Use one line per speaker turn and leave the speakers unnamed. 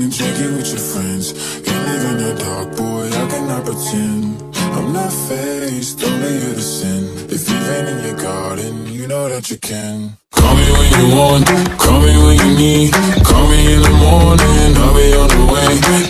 and drink it with your friends. Can't live in the dark, boy, I cannot pretend. I'm not faced, only you're the sin. If you've been in your garden, you know that you can. Call me when you want, call me when you need. Call me in the morning, I'll be on the way.